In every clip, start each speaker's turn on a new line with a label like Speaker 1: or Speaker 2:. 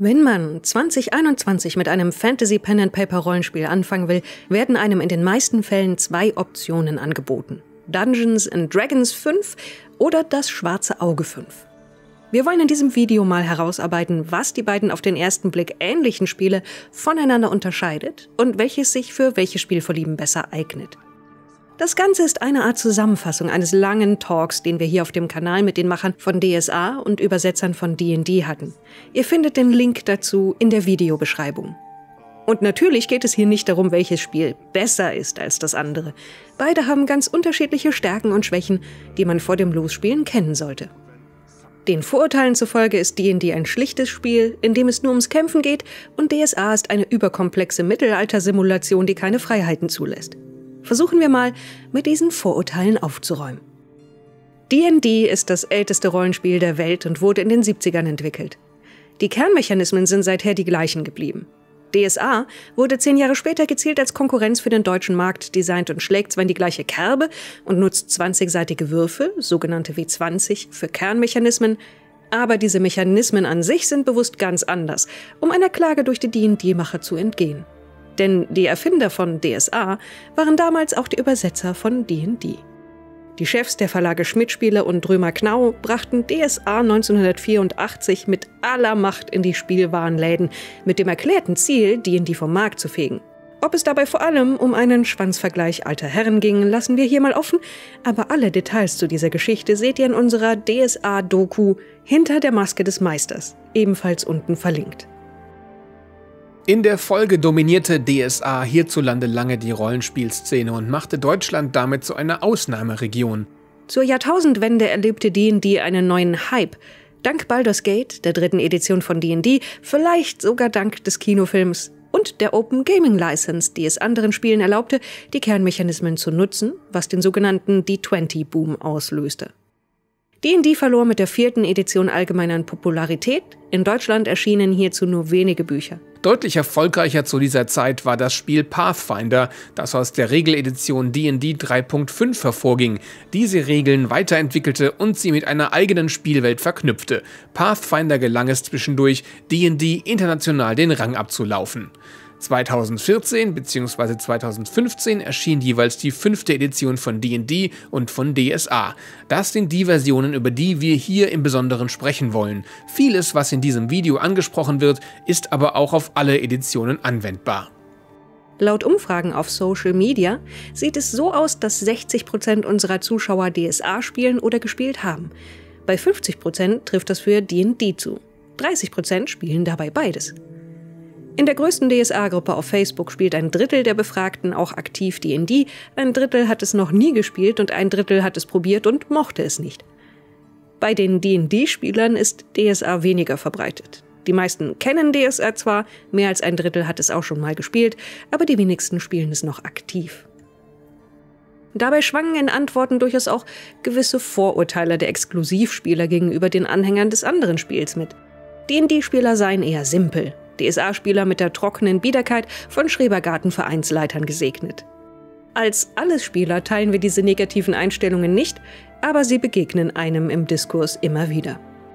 Speaker 1: Wenn man 2021 mit einem Fantasy-Pen-and-Paper-Rollenspiel anfangen will, werden einem in den meisten Fällen 2 Optionen angeboten. Dungeons & Dragons 5 oder das Schwarze Auge 5. Wir wollen in diesem Video mal herausarbeiten, was die beiden auf den ersten Blick ähnlichen Spiele voneinander unterscheidet und welches sich für welche Spielvorlieben besser eignet. Das Ganze ist eine Art Zusammenfassung eines langen Talks, den wir hier auf dem Kanal mit den Machern von DSA und Übersetzern von D&D hatten. Ihr findet den Link dazu in der Videobeschreibung. Und natürlich geht es hier nicht darum, welches Spiel besser ist als das andere. Beide haben ganz unterschiedliche Stärken und Schwächen, die man vor dem Losspielen kennen sollte. Den Vorurteilen zufolge ist D&D ein schlichtes Spiel, in dem es nur ums Kämpfen geht, und DSA ist eine überkomplexe Mittelalter-Simulation, die keine Freiheiten zulässt. Versuchen wir mal, mit diesen Vorurteilen aufzuräumen. D&D ist das älteste Rollenspiel der Welt und wurde in den 70ern entwickelt. Die Kernmechanismen sind seither die gleichen geblieben. DSA wurde 10 Jahre später gezielt als Konkurrenz für den deutschen Markt designt und schlägt zwar in die gleiche Kerbe und nutzt 20-seitige Würfel, sogenannte W20, für Kernmechanismen, aber diese Mechanismen an sich sind bewusst ganz anders, um einer Klage durch die D&D-Macher zu entgehen. Denn die Erfinder von DSA waren damals auch die Übersetzer von D&D. Die Chefs der Verlage Schmidt-Spiele und Römer-Knaus brachten DSA 1984 mit aller Macht in die Spielwarenläden, mit dem erklärten Ziel, D&D vom Markt zu fegen. Ob es dabei vor allem um einen Schwanzvergleich alter Herren ging, lassen wir hier mal offen, aber alle Details zu dieser Geschichte seht ihr in unserer DSA-Doku Hinter der Maske des Meisters, ebenfalls unten verlinkt.
Speaker 2: In der Folge dominierte DSA hierzulande lange die Rollenspielszene und machte Deutschland damit zu einer Ausnahmeregion.
Speaker 1: Zur Jahrtausendwende erlebte D&D einen neuen Hype. Dank Baldur's Gate, der 3. Edition von D&D, vielleicht sogar dank des Kinofilms und der Open Gaming License, die es anderen Spielen erlaubte, die Kernmechanismen zu nutzen, was den sogenannten D20-Boom auslöste. D&D verlor mit der 4. Edition allgemein an Popularität. In Deutschland erschienen hierzu nur wenige Bücher.
Speaker 2: Deutlich erfolgreicher zu dieser Zeit war das Spiel Pathfinder, das aus der Regeledition D&D 3.5 hervorging, diese Regeln weiterentwickelte und sie mit einer eigenen Spielwelt verknüpfte. Pathfinder gelang es zwischendurch, D&D international den Rang abzulaufen. 2014 bzw. 2015 erschien jeweils die 5. Edition von D&D und von DSA. Das sind die Versionen, über die wir hier im Besonderen sprechen wollen. Vieles, was in diesem Video angesprochen wird, ist aber auch auf alle Editionen anwendbar.
Speaker 1: Laut Umfragen auf Social Media sieht es so aus, dass 60% unserer Zuschauer DSA spielen oder gespielt haben. Bei 50% trifft das für D&D zu. 30% spielen dabei beides. In der größten DSA-Gruppe auf Facebook spielt ein Drittel der Befragten auch aktiv D&D, ein Drittel hat es noch nie gespielt und ein Drittel hat es probiert und mochte es nicht. Bei den D&D-Spielern ist DSA weniger verbreitet. Die meisten kennen DSA zwar, mehr als ein Drittel hat es auch schon mal gespielt, aber die wenigsten spielen es noch aktiv. Dabei schwangen in Antworten durchaus auch gewisse Vorurteile der Exklusivspieler gegenüber den Anhängern des anderen Spiels mit. D&D-Spieler seien eher simpel. DSA-Spieler mit der trockenen Biederkeit von Schrebergarten-Vereinsleitern gesegnet. Als Allesspieler teilen wir diese negativen Einstellungen nicht, aber sie begegnen einem im Diskurs immer wieder.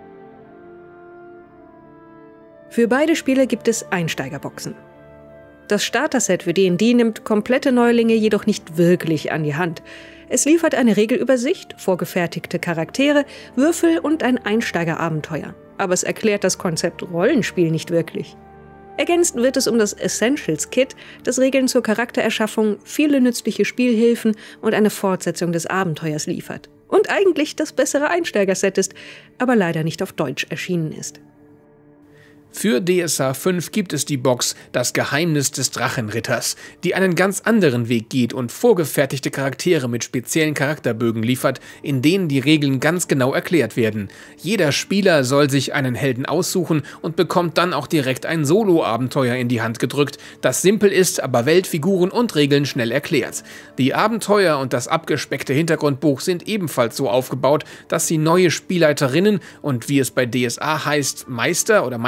Speaker 1: Für beide Spiele gibt es Einsteigerboxen. Das Starter-Set für D&D nimmt komplette Neulinge jedoch nicht wirklich an die Hand. Es liefert eine Regelübersicht, vorgefertigte Charaktere, Würfel und ein Einsteigerabenteuer. Aber es erklärt das Konzept Rollenspiel nicht wirklich. Ergänzt wird es um das Essentials-Kit, das Regeln zur Charaktererschaffung, viele nützliche Spielhilfen und eine Fortsetzung des Abenteuers liefert. Und eigentlich das bessere Einsteigerset ist, aber leider nicht auf Deutsch erschienen ist.
Speaker 2: Für DSA 5 gibt es die Box Das Geheimnis des Drachenritters, die einen ganz anderen Weg geht und vorgefertigte Charaktere mit speziellen Charakterbögen liefert, in denen die Regeln ganz genau erklärt werden. Jeder Spieler soll sich einen Helden aussuchen und bekommt dann auch direkt ein Solo-Abenteuer in die Hand gedrückt, das simpel ist, aber Weltfiguren und Regeln schnell erklärt. Die Abenteuer und das abgespeckte Hintergrundbuch sind ebenfalls so aufgebaut, dass sie neue Spielleiterinnen und, wie es bei DSA heißt, Meister oder Meisterinnen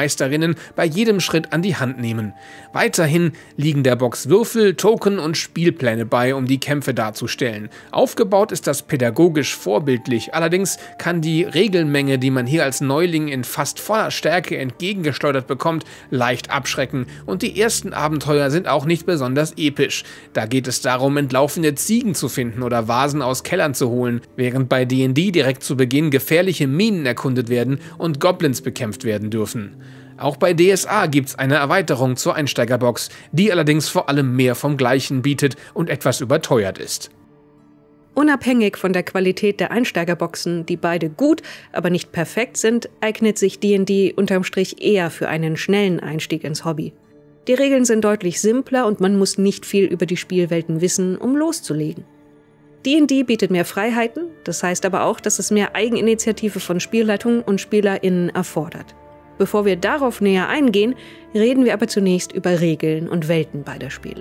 Speaker 2: können bei jedem Schritt an die Hand nehmen. Weiterhin liegen der Box Würfel, Token und Spielpläne bei, um die Kämpfe darzustellen. Aufgebaut ist das pädagogisch vorbildlich, allerdings kann die Regelmenge, die man hier als Neuling in fast voller Stärke entgegengeschleudert bekommt, leicht abschrecken und die ersten Abenteuer sind auch nicht besonders episch. Da geht es darum, entlaufene Ziegen zu finden oder Vasen aus Kellern zu holen, während bei D&D direkt zu Beginn gefährliche Minen erkundet werden und Goblins bekämpft werden dürfen. Auch bei DSA gibt's eine Erweiterung zur Einsteigerbox, die allerdings vor allem mehr vom Gleichen bietet und etwas überteuert ist.
Speaker 1: Unabhängig von der Qualität der Einsteigerboxen, die beide gut, aber nicht perfekt sind, eignet sich D&D unterm Strich eher für einen schnellen Einstieg ins Hobby. Die Regeln sind deutlich simpler und man muss nicht viel über die Spielwelten wissen, um loszulegen. D&D bietet mehr Freiheiten, das heißt aber auch, dass es mehr Eigeninitiative von Spielleitung und SpielerInnen erfordert. Bevor wir darauf näher eingehen, reden wir aber zunächst über Regeln und Welten beider Spiele.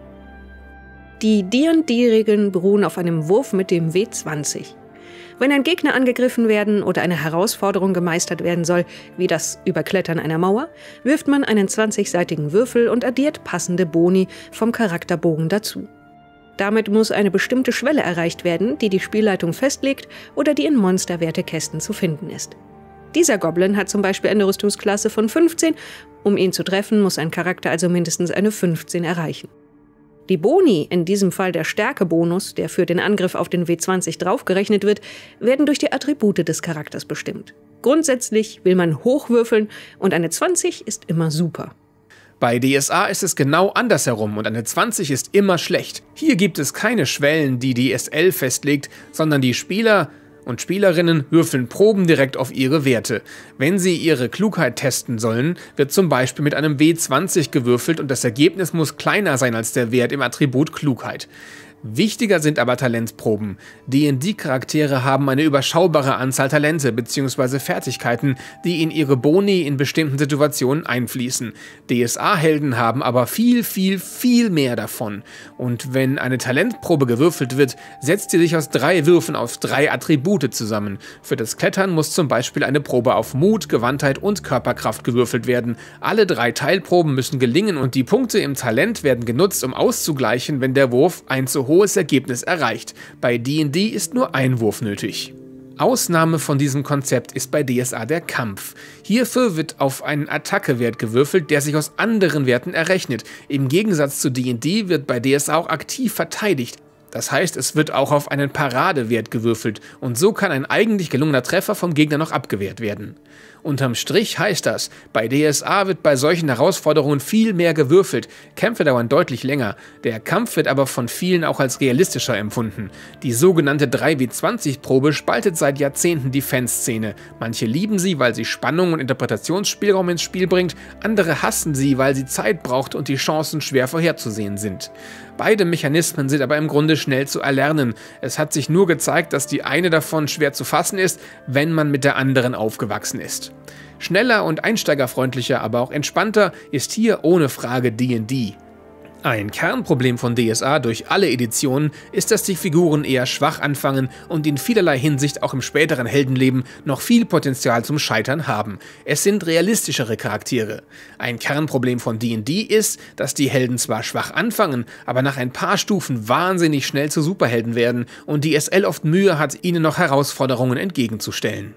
Speaker 1: Die D&D-Regeln beruhen auf einem Wurf mit dem W20. Wenn ein Gegner angegriffen werden oder eine Herausforderung gemeistert werden soll, wie das Überklettern einer Mauer, wirft man einen 20-seitigen Würfel und addiert passende Boni vom Charakterbogen dazu. Damit muss eine bestimmte Schwelle erreicht werden, die die Spielleitung festlegt oder die in Monsterwertekästen zu finden ist. Dieser Goblin hat zum Beispiel eine Rüstungsklasse von 15, um ihn zu treffen, muss ein Charakter also mindestens eine 15 erreichen. Die Boni, in diesem Fall der Stärkebonus, der für den Angriff auf den W20 draufgerechnet wird, werden durch die Attribute des Charakters bestimmt. Grundsätzlich will man hochwürfeln und eine 20 ist immer super.
Speaker 2: Bei DSA ist es genau andersherum und eine 20 ist immer schlecht. Hier gibt es keine Schwellen, die die SL festlegt, sondern die Spieler und Spielerinnen würfeln Proben direkt auf ihre Werte. Wenn sie ihre Klugheit testen sollen, wird zum Beispiel mit einem W20 gewürfelt und das Ergebnis muss kleiner sein als der Wert im Attribut Klugheit. Wichtiger sind aber Talentproben. D&D-Charaktere haben eine überschaubare Anzahl Talente bzw. Fertigkeiten, die in ihre Boni in bestimmten Situationen einfließen. DSA-Helden haben aber viel mehr davon. Und wenn eine Talentprobe gewürfelt wird, setzt sie sich aus 3 Würfen aus 3 Attribute zusammen. Für das Klettern muss zum Beispiel eine Probe auf Mut, Gewandtheit und Körperkraft gewürfelt werden. Alle 3 Teilproben müssen gelingen und die Punkte im Talent werden genutzt, um auszugleichen, wenn der Wurf ein zu hohes Ergebnis erreicht. Bei D&D ist nur ein Wurf nötig. Ausnahme von diesem Konzept ist bei DSA der Kampf. Hierfür wird auf einen Attackewert gewürfelt, der sich aus anderen Werten errechnet. Im Gegensatz zu D&D wird bei DSA auch aktiv verteidigt. Das heißt, es wird auch auf einen Paradewert gewürfelt und so kann ein eigentlich gelungener Treffer vom Gegner noch abgewehrt werden. Unterm Strich heißt das, bei DSA wird bei solchen Herausforderungen viel mehr gewürfelt, Kämpfe dauern deutlich länger, der Kampf wird aber von vielen auch als realistischer empfunden. Die sogenannte 3W20-Probe spaltet seit Jahrzehnten die Fanszene. Manche lieben sie, weil sie Spannung und Interpretationsspielraum ins Spiel bringt, andere hassen sie, weil sie Zeit braucht und die Chancen schwer vorherzusehen sind. Beide Mechanismen sind aber im Grunde schnell zu erlernen. Es hat sich nur gezeigt, dass die eine davon schwer zu fassen ist, wenn man mit der anderen aufgewachsen ist. Schneller und einsteigerfreundlicher, aber auch entspannter ist hier ohne Frage D&D. Ein Kernproblem von DSA durch alle Editionen ist, dass die Figuren eher schwach anfangen und in vielerlei Hinsicht auch im späteren Heldenleben noch viel Potenzial zum Scheitern haben. Es sind realistischere Charaktere. Ein Kernproblem von D&D ist, dass die Helden zwar schwach anfangen, aber nach ein paar Stufen wahnsinnig schnell zu Superhelden werden und die SL oft Mühe hat, ihnen noch Herausforderungen entgegenzustellen.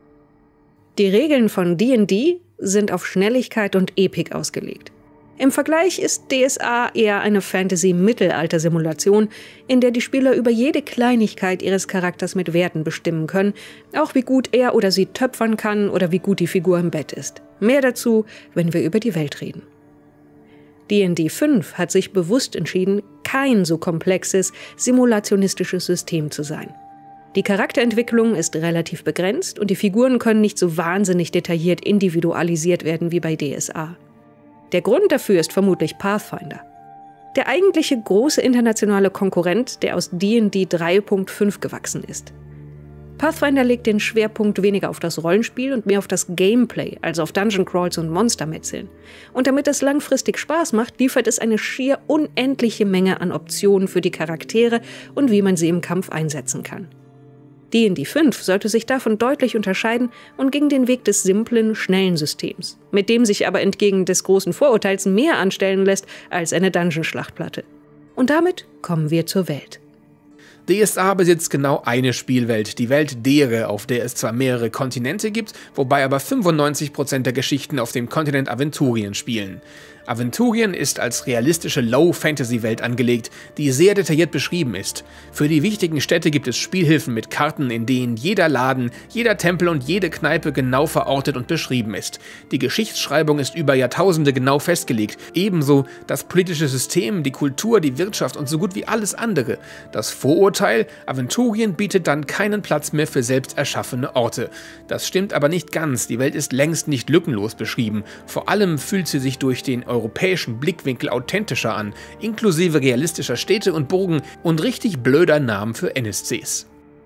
Speaker 1: Die Regeln von D&D sind auf Schnelligkeit und Epik ausgelegt. Im Vergleich ist DSA eher eine Fantasy-Mittelalter-Simulation, in der die Spieler über jede Kleinigkeit ihres Charakters mit Werten bestimmen können, auch wie gut er oder sie töpfern kann oder wie gut die Figur im Bett ist. Mehr dazu, wenn wir über die Welt reden. D&D 5 hat sich bewusst entschieden, kein so komplexes, simulationistisches System zu sein. Die Charakterentwicklung ist relativ begrenzt und die Figuren können nicht so wahnsinnig detailliert individualisiert werden wie bei DSA. Der Grund dafür ist vermutlich Pathfinder. Der eigentliche große internationale Konkurrent, der aus D&D 3.5 gewachsen ist. Pathfinder legt den Schwerpunkt weniger auf das Rollenspiel und mehr auf das Gameplay, also auf Dungeon Crawls und Monstermetzeln. Und damit es langfristig Spaß macht, liefert es eine schier unendliche Menge an Optionen für die Charaktere und wie man sie im Kampf einsetzen kann. D&D 5 sollte sich davon deutlich unterscheiden und ging den Weg des simplen, schnellen Systems, mit dem sich aber entgegen des großen Vorurteils mehr anstellen lässt als eine Dungeon-Schlachtplatte. Und damit kommen wir zur Welt.
Speaker 2: DSA besitzt genau eine Spielwelt, die Welt Dere, auf der es zwar mehrere Kontinente gibt, wobei aber 95% der Geschichten auf dem Kontinent Aventurien spielen. Aventurien ist als realistische Low-Fantasy-Welt angelegt, die sehr detailliert beschrieben ist. Für die wichtigen Städte gibt es Spielhilfen mit Karten, in denen jeder Laden, jeder Tempel und jede Kneipe genau verortet und beschrieben ist. Die Geschichtsschreibung ist über Jahrtausende genau festgelegt, ebenso das politische System, die Kultur, die Wirtschaft und so gut wie alles andere. Das Vorurteil, Aventurien bietet dann keinen Platz mehr für selbst erschaffene Orte. Das stimmt aber nicht ganz, die Welt ist längst nicht lückenlos beschrieben. Vor allem fühlt sie sich durch den europäischen Blickwinkel authentischer an, inklusive realistischer Städte und Burgen und richtig blöder Namen für NSCs.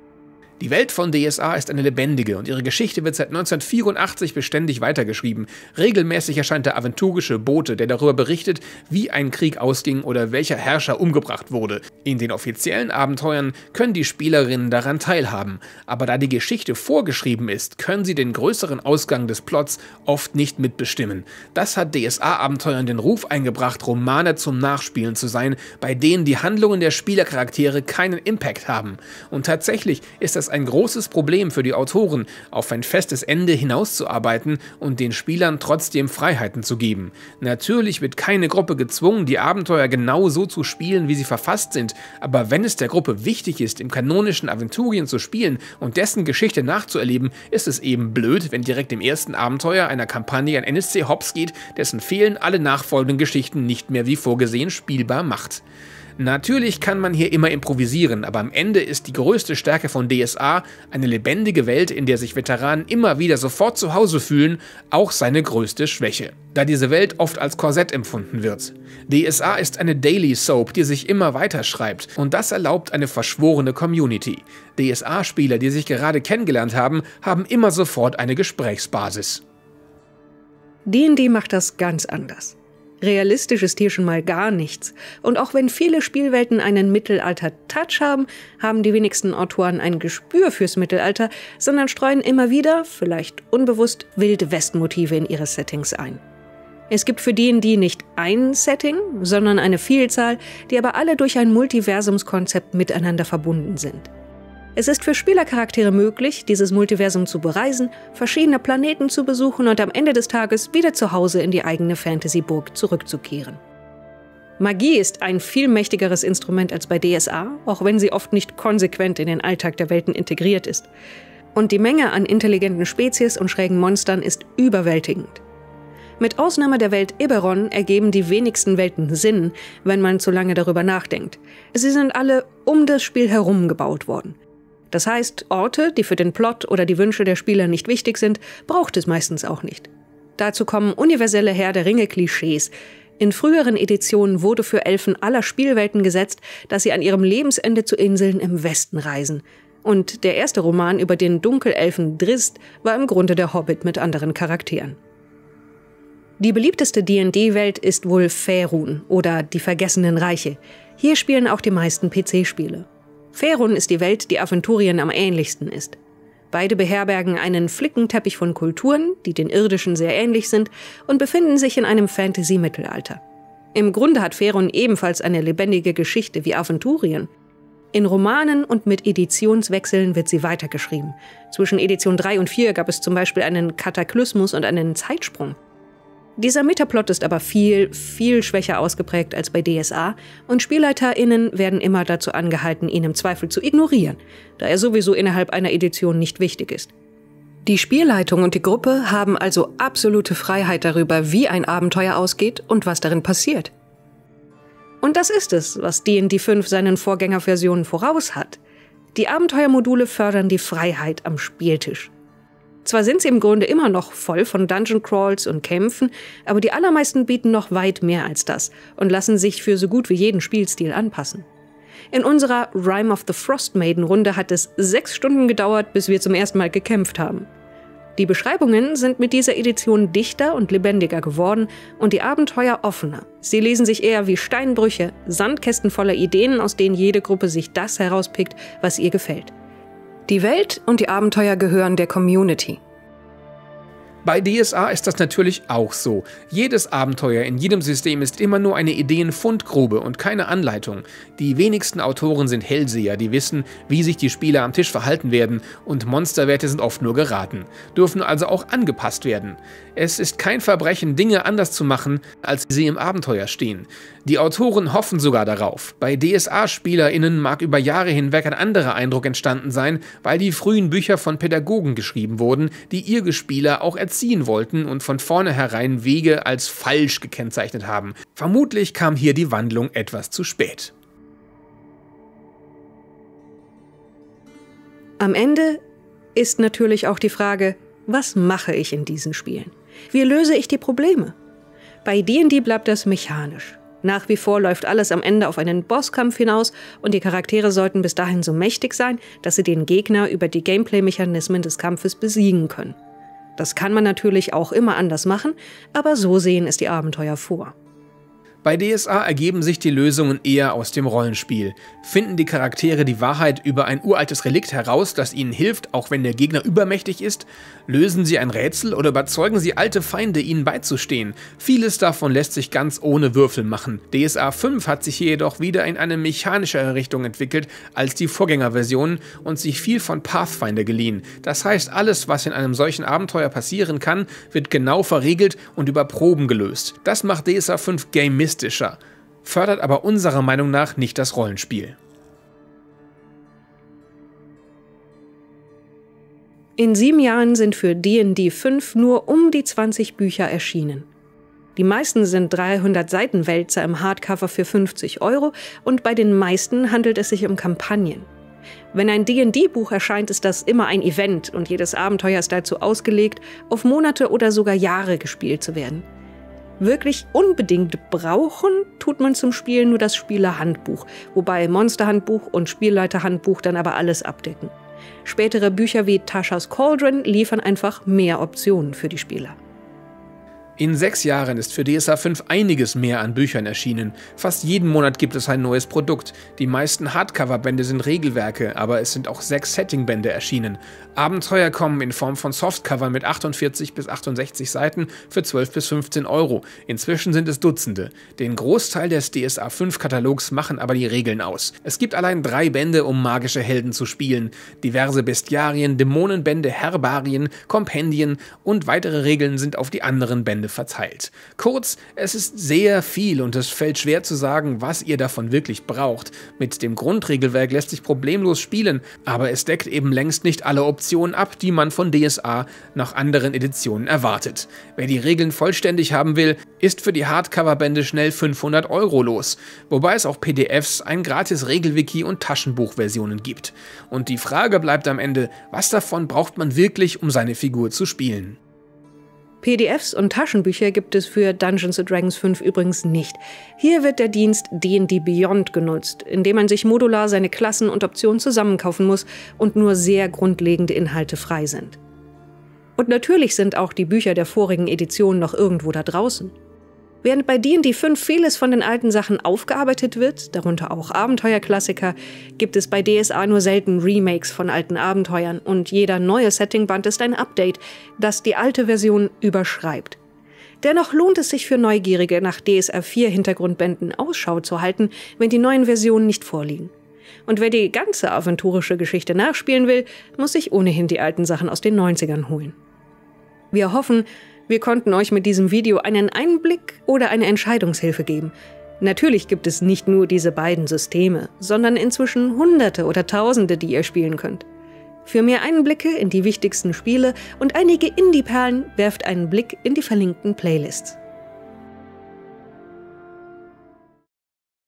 Speaker 2: Die Welt von DSA ist eine lebendige und ihre Geschichte wird seit 1984 beständig weitergeschrieben. Regelmäßig erscheint der aventurische Bote, der darüber berichtet, wie ein Krieg ausging oder welcher Herrscher umgebracht wurde. In den offiziellen Abenteuern können die Spielerinnen daran teilhaben, aber da die Geschichte vorgeschrieben ist, können sie den größeren Ausgang des Plots oft nicht mitbestimmen. Das hat DSA-Abenteuern den Ruf eingebracht, Romane zum Nachspielen zu sein, bei denen die Handlungen der Spielercharaktere keinen Impact haben. Und tatsächlich ist das ein großes Problem für die Autoren, auf ein festes Ende hinauszuarbeiten und den Spielern trotzdem Freiheiten zu geben. Natürlich wird keine Gruppe gezwungen, die Abenteuer genau so zu spielen, wie sie verfasst sind, aber wenn es der Gruppe wichtig ist, im kanonischen Aventurien zu spielen und dessen Geschichte nachzuerleben, ist es eben blöd, wenn direkt im ersten Abenteuer einer Kampagne ein NSC hops geht, dessen Fehlen alle nachfolgenden Geschichten nicht mehr wie vorgesehen spielbar macht. Natürlich kann man hier immer improvisieren, aber am Ende ist die größte Stärke von DSA eine lebendige Welt, in der sich Veteranen immer wieder sofort zu Hause fühlen, auch seine größte Schwäche, da diese Welt oft als Korsett empfunden wird. DSA ist eine Daily Soap, die sich immer weiter schreibt und das erlaubt eine verschworene Community. DSA-Spieler, die sich gerade kennengelernt haben, haben immer sofort eine Gesprächsbasis.
Speaker 1: D&D macht das ganz anders. Realistisch ist hier schon mal gar nichts. Und auch wenn viele Spielwelten einen Mittelalter-Touch haben, haben die wenigsten Autoren ein Gespür fürs Mittelalter, sondern streuen immer wieder, vielleicht unbewusst, wilde Westmotive in ihre Settings ein. Es gibt für D&D nicht ein Setting, sondern eine Vielzahl, die aber alle durch ein Multiversumskonzept miteinander verbunden sind. Es ist für Spielercharaktere möglich, dieses Multiversum zu bereisen, verschiedene Planeten zu besuchen und am Ende des Tages wieder zu Hause in die eigene Fantasyburg zurückzukehren. Magie ist ein viel mächtigeres Instrument als bei DSA, auch wenn sie oft nicht konsequent in den Alltag der Welten integriert ist. Und die Menge an intelligenten Spezies und schrägen Monstern ist überwältigend. Mit Ausnahme der Welt Eberron ergeben die wenigsten Welten Sinn, wenn man zu lange darüber nachdenkt. Sie sind alle um das Spiel herum gebaut worden. Das heißt, Orte, die für den Plot oder die Wünsche der Spieler nicht wichtig sind, braucht es meistens auch nicht. Dazu kommen universelle Herr der Ringe-Klischees. In früheren Editionen wurde für Elfen aller Spielwelten gesetzt, dass sie an ihrem Lebensende zu Inseln im Westen reisen. Und der erste Roman über den Dunkelelfen Drizzt war im Grunde der Hobbit mit anderen Charakteren. Die beliebteste D&D-Welt ist wohl Faerun oder die Vergessenen Reiche. Hier spielen auch die meisten PC-Spiele. Faerun ist die Welt, die Aventurien am ähnlichsten ist. Beide beherbergen einen Flickenteppich von Kulturen, die den irdischen sehr ähnlich sind, und befinden sich in einem Fantasy-Mittelalter. Im Grunde hat Faerun ebenfalls eine lebendige Geschichte wie Aventurien. In Romanen und mit Editionswechseln wird sie weitergeschrieben. Zwischen Edition 3 und 4 gab es zum Beispiel einen Kataklysmus und einen Zeitsprung. Dieser Metaplot ist aber viel, viel schwächer ausgeprägt als bei DSA und SpielleiterInnen werden immer dazu angehalten, ihn im Zweifel zu ignorieren, da er sowieso innerhalb einer Edition nicht wichtig ist. Die Spielleitung und die Gruppe haben also absolute Freiheit darüber, wie ein Abenteuer ausgeht und was darin passiert. Und das ist es, was D&D 5 seinen Vorgängerversionen voraus hat. Die Abenteuermodule fördern die Freiheit am Spieltisch. Zwar sind sie im Grunde immer noch voll von Dungeon Crawls und Kämpfen, aber die allermeisten bieten noch weit mehr als das und lassen sich für so gut wie jeden Spielstil anpassen. In unserer Rime of the Frostmaiden-Runde hat es 6 Stunden gedauert, bis wir zum ersten Mal gekämpft haben. Die Beschreibungen sind mit dieser Edition dichter und lebendiger geworden und die Abenteuer offener. Sie lesen sich eher wie Steinbrüche, Sandkästen voller Ideen, aus denen jede Gruppe sich das herauspickt, was ihr gefällt. Die Welt und die Abenteuer gehören der Community.
Speaker 2: Bei DSA ist das natürlich auch so. Jedes Abenteuer in jedem System ist immer nur eine Ideenfundgrube und keine Anleitung. Die wenigsten Autoren sind Hellseher, die wissen, wie sich die Spieler am Tisch verhalten werden, und Monsterwerte sind oft nur geraten, dürfen also auch angepasst werden. Es ist kein Verbrechen, Dinge anders zu machen, als sie im Abenteuer stehen. Die Autoren hoffen sogar darauf. Bei DSA-SpielerInnen mag über Jahre hinweg ein anderer Eindruck entstanden sein, weil die frühen Bücher von Pädagogen geschrieben wurden, die ihre Spieler auch erziehen wollten und von vornherein Wege als falsch gekennzeichnet haben. Vermutlich kam hier die Wandlung etwas zu spät.
Speaker 1: Am Ende ist natürlich auch die Frage, was mache ich in diesen Spielen? Wie löse ich die Probleme? Bei D&D bleibt das mechanisch. Nach wie vor läuft alles am Ende auf einen Bosskampf hinaus und die Charaktere sollten bis dahin so mächtig sein, dass sie den Gegner über die Gameplay-Mechanismen des Kampfes besiegen können. Das kann man natürlich auch immer anders machen, aber so sehen es die Abenteuer vor.
Speaker 2: Bei DSA ergeben sich die Lösungen eher aus dem Rollenspiel. Finden die Charaktere die Wahrheit über ein uraltes Relikt heraus, das ihnen hilft, auch wenn der Gegner übermächtig ist? Lösen sie ein Rätsel oder überzeugen sie alte Feinde, ihnen beizustehen? Vieles davon lässt sich ganz ohne Würfel machen. DSA 5 hat sich hier jedoch wieder in eine mechanischere Richtung entwickelt als die Vorgängerversionen und sich viel von Pathfinder geliehen. Das heißt, alles, was in einem solchen Abenteuer passieren kann, wird genau verriegelt und über Proben gelöst. Das macht DSA 5 gamistischer, fördert aber unserer Meinung nach nicht das Rollenspiel.
Speaker 1: In 7 Jahren sind für D&D 5 nur um die 20 Bücher erschienen. Die meisten sind 300-Seiten-Wälzer im Hardcover für 50 € und bei den meisten handelt es sich um Kampagnen. Wenn ein D&D-Buch erscheint, ist das immer ein Event und jedes Abenteuer ist dazu ausgelegt, auf Monate oder sogar Jahre gespielt zu werden. Wirklich unbedingt brauchen tut man zum Spielen nur das Spielerhandbuch, wobei Monsterhandbuch und Spielleiterhandbuch dann aber alles abdecken. Spätere Bücher wie Tasha's Cauldron liefern einfach mehr Optionen für die Spieler.
Speaker 2: In 6 Jahren ist für DSA 5 einiges mehr an Büchern erschienen. Fast jeden Monat gibt es ein neues Produkt. Die meisten Hardcover-Bände sind Regelwerke, aber es sind auch 6 Setting-Bände erschienen. Abenteuer kommen in Form von Softcovern mit 48 bis 68 Seiten für 12 bis 15 €. Inzwischen sind es Dutzende. Den Großteil des DSA 5 Katalogs machen aber die Regeln aus. Es gibt allein 3 Bände, um magische Helden zu spielen. Diverse Bestiarien, Dämonenbände, Herbarien, Kompendien und weitere Regeln sind auf die anderen Bände verteilt. Kurz, es ist sehr viel und es fällt schwer zu sagen, was ihr davon wirklich braucht. Mit dem Grundregelwerk lässt sich problemlos spielen, aber es deckt eben längst nicht alle Optionen ab, die man von DSA nach anderen Editionen erwartet. Wer die Regeln vollständig haben will, ist für die Hardcover-Bände schnell 500 € los, wobei es auch PDFs, ein gratis Regelwiki und Taschenbuchversionen gibt. Und die Frage bleibt am Ende, was davon braucht man wirklich, um seine Figur zu spielen?
Speaker 1: PDFs und Taschenbücher gibt es für Dungeons & Dragons 5 übrigens nicht. Hier wird der Dienst D&D Beyond genutzt, indem man sich modular seine Klassen und Optionen zusammenkaufen muss und nur sehr grundlegende Inhalte frei sind. Und natürlich sind auch die Bücher der vorigen Edition noch irgendwo da draußen. Während bei D&D 5 vieles von den alten Sachen aufgearbeitet wird, darunter auch Abenteuerklassiker, gibt es bei DSA nur selten Remakes von alten Abenteuern und jeder neue Settingband ist ein Update, das die alte Version überschreibt. Dennoch lohnt es sich für Neugierige, nach DSA 4 Hintergrundbänden Ausschau zu halten, wenn die neuen Versionen nicht vorliegen. Und wer die ganze aventurische Geschichte nachspielen will, muss sich ohnehin die alten Sachen aus den 90ern holen. Wir hoffen, wir konnten euch mit diesem Video einen Einblick oder eine Entscheidungshilfe geben. Natürlich gibt es nicht nur diese beiden Systeme, sondern inzwischen Hunderte oder Tausende, die ihr spielen könnt. Für mehr Einblicke in die wichtigsten Spiele und einige Indie-Perlen werft einen Blick in die verlinkten Playlists.